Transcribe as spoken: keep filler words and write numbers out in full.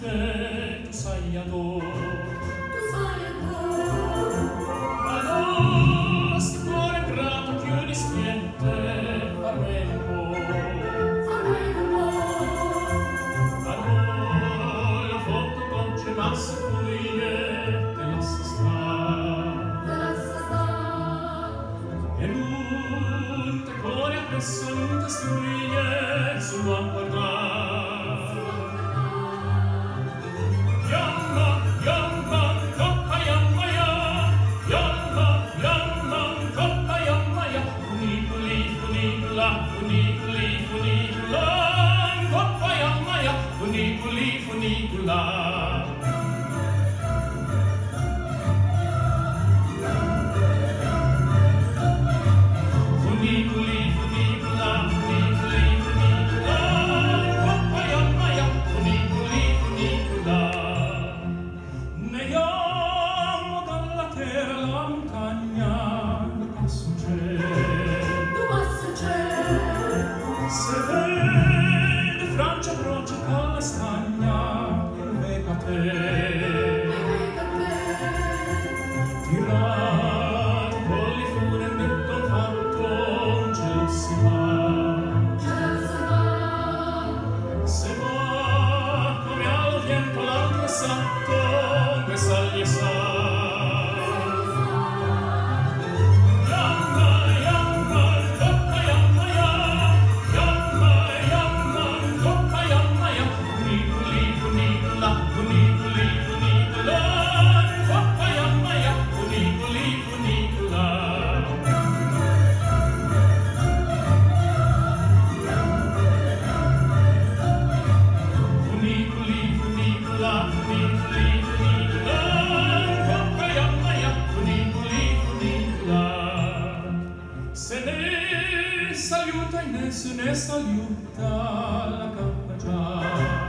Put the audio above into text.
dolce, tu sai ador. Tu sai ador. Allora, sto cuore grato, chiudi spiente, farmene un po'. Farmene un po'. Allora, la foto dolce, ma se fuie, te lascia star. Te lascia star. E non te cuore appresso, non te struie, solo a guardar. Funiculi, funicula, in coppa e ammaia, funiculi, funicula. Funiculi, funicula, funiculi, funicula, in coppa e ammaia, funiculi, funicula. Ne amo dalla terra la montagna, ne passo c'è. Se vede Francia croce con la stagna, il vega te, tirato con li fune metto fatto, gelosima, se va come al vento l'altro santo, che saglie sa. Se ne saluta e ne se ne saluta la cappa già.